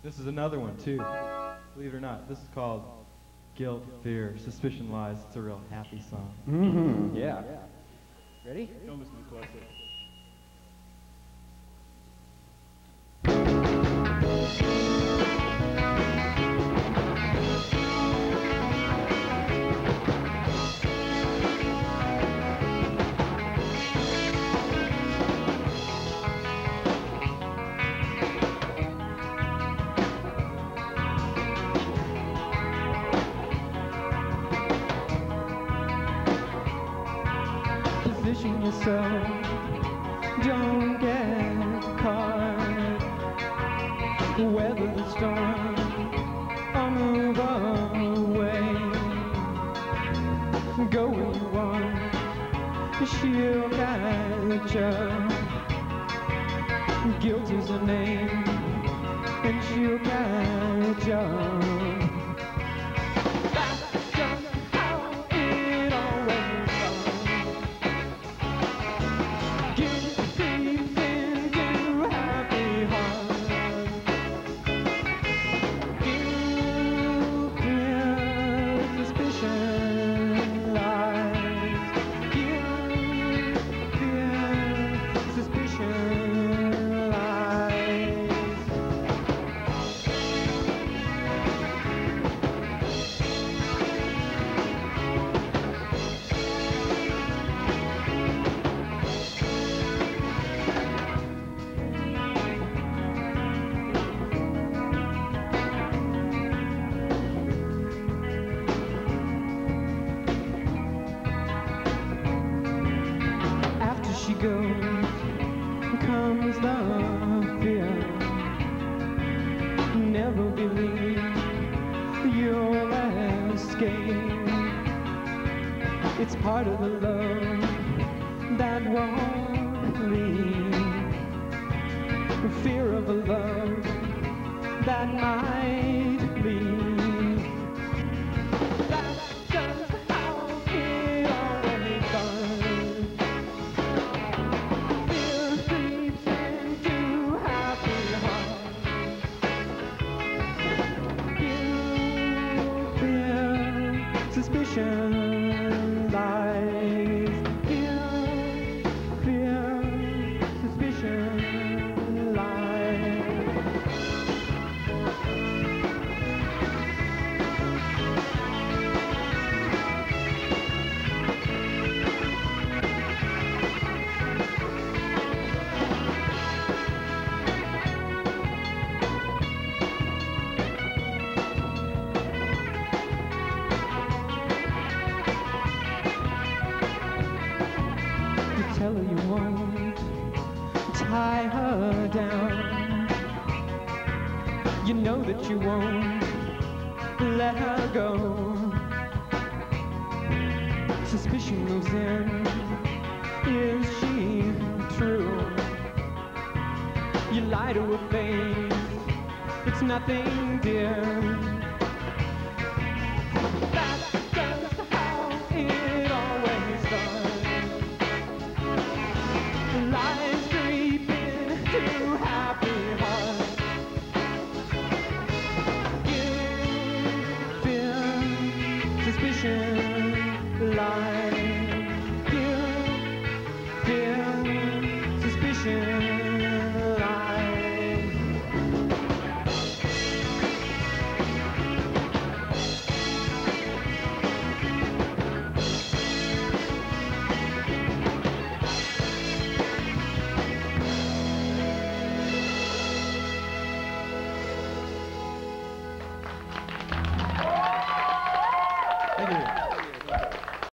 This is another one, too. Believe it or not, this is called Guilt, Fear, Suspicion, Lies. It's a real happy song. Mm-hmm. Yeah. Ready? Don't listen to closely. Position yourself, don't get caught. Weather the storm or move away. Go where you want, she'll guide you. Guilt is her name, and she'll guide you. She goes, comes the fear. Never believe you'll escape. It's part of the love that won't leave. Fear of a love that might leave. That's just how it always does. Suspicion lies. Guilt, fear, suspicion lies. Tell her you won't tie her down. You know that you won't let her go. Suspicion moves in. Is she true? You lie to her face. It's nothing, dear. That's just how it always does. Lies creep into happy hearts. Guilt, fear, suspicion, lies. Guilt, fear, suspicion, lies. Thank you.